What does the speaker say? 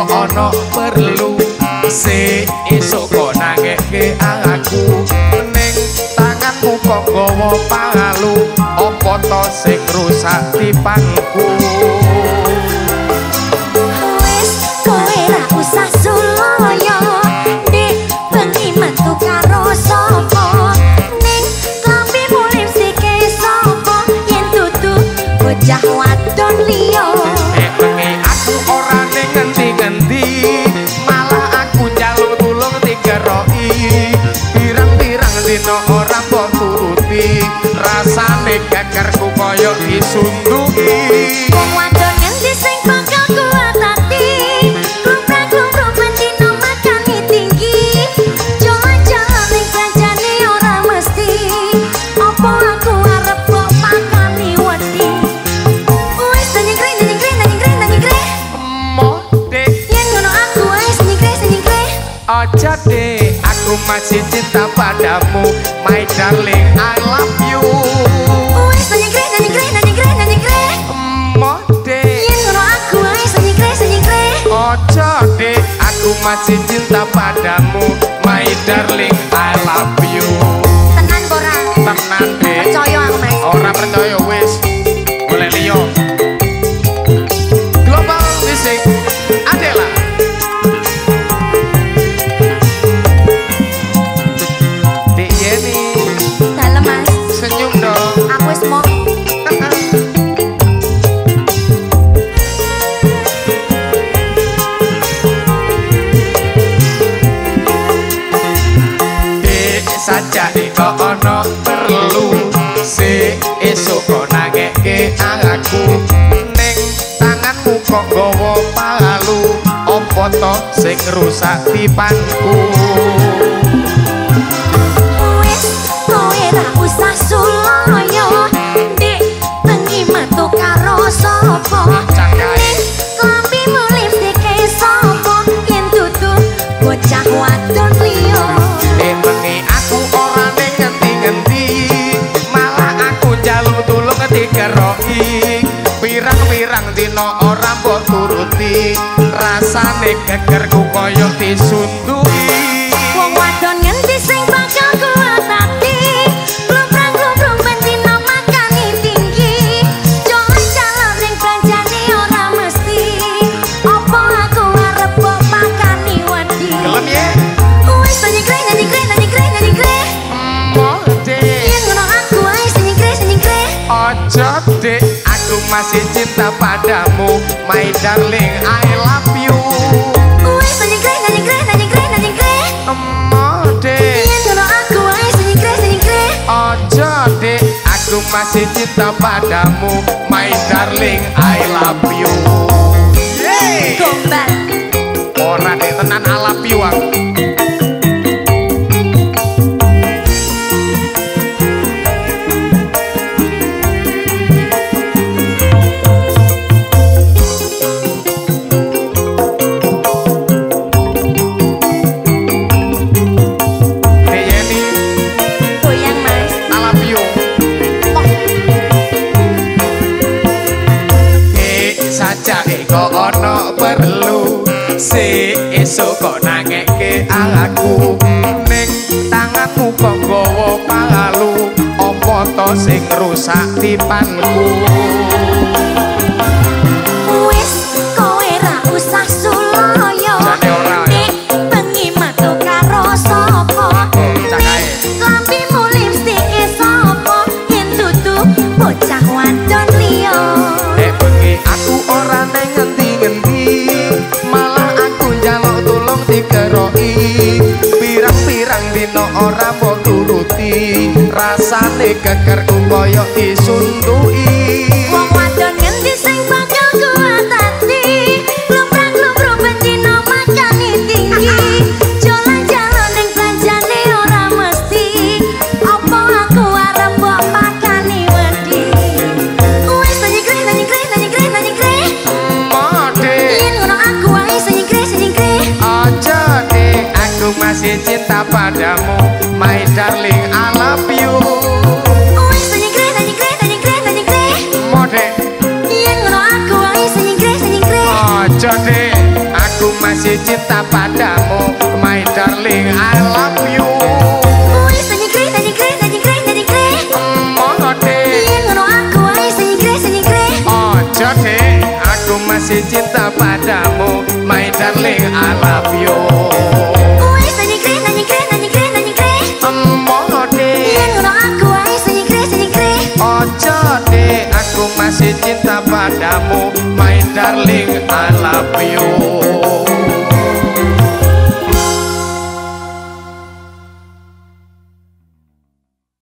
kok ono perlu se esuk kok nangeke aku ning tanganmu kok gawa palu apa to sing rusak tipangku wis kowe ra usah suloyo dik bengi metu karo sapa ning klambimu lipstike sapa yen dudu bocah wadon liya bengi aku ora ning ngendi-ngendi malah aku njaluk tulung digeroki pirang-pirang dina ora mbok turuti rasane gegerku koyo disunduki wong wadon ngendi sing bakal kuat ati klumprang-klumprung bendino makani tinggi jalan-jalan ning belanjane ora mesti apa aku arep kok pakani wedi wis nyengkring Dek yen ngono aku wis nyengkring aja dek aku masih cinta padamu my darling I love you wis nyengkring dek yen ngono aku wis nyengkring aja dek aku masih cinta padamu my darling I love you tenan ora tenan dek percaya aku mas ora percaya wis boleh liyo global music Adela Dek Yeni dalem mas senyum dong aku wis mau Dek saja kok ono perlu se esuk kok nangeke aku ning tanganmu kok gawa palu apa to sing rusak tipangku wis kowe ra usah suloyo dik bengi metu karo sapa cakae klambimu lipstike sapa yen dudu bocah wadon liya bengi aku ora ning ngendi-ngendi malah aku njaluk tulung digeroki pirang-pirang dina ora mbok turuti rasane gegerku koyo disunduki wong wadon ngendi sing bakal kuat ati klumprang-klumprung bendino makani tinggi jalan-jalan ning belanjane ora mesti apa aku arep kok pakani wedi gelem ye wis nyengkring yen ngono aku wis nyengkring ojo dek aku masih cinta padamu my darling I love you wis nyengkring emoh dek yen ngono aku wis nyengkring ojo dek aku masih cinta padamu my darling I love you yeay gombal ora dek tenan I love you aku Dek Yeni goyang mas I love you saja kok ono perlu se esuk kok nangeke aku ning tanganmu kok gawa palu apa to sing rusak tipangku wis kowe ra usah suloyo Jane ora, ya. dik bengi metu karo sapa cakae klambimu lipstike sapa yen dudu bocah wadon liya bengi aku ora ning ngendi-ngendi malah aku njaluk tulung digeroki pirang-pirang dina ora mbok turuti rasane gegerku koyo disunduki wong wadon ngendi sing bakal kuat ati klumprang-klumprung bendino makani tinggi jalan-jalan ning belanjane ora mesti apa aku arep kok pakani wedi wis nyengkring mode yen ngono aku wis nyengkring aja dek aku masih cinta padamu my darling I love you wis nyengkring cinta padamu, my darling, I love you. Wis nyekre Mongode yen ngono aku wae nyekre ojo dek, aku masih cinta padamu, my darling, I love you. Wis nyekre Mongode yen ngono aku wae nyekre ojo dek, aku masih cinta padamu, my darling, I love you.